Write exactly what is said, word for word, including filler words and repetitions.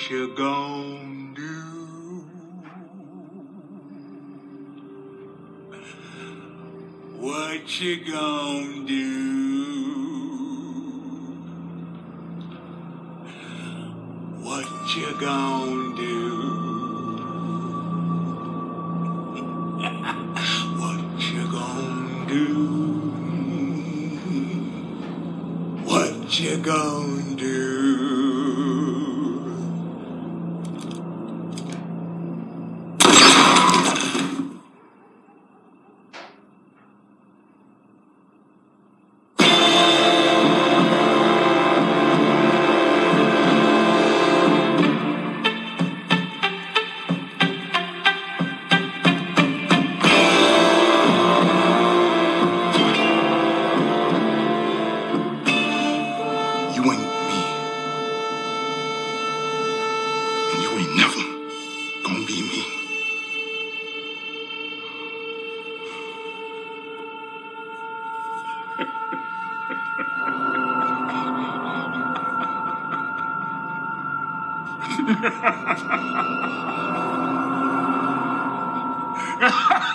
you gonna do? What you gonna do? What you gonna do? What you gonna do? What you gonna do? You ain't me. And you ain't never gonna be me. Ha ha ha!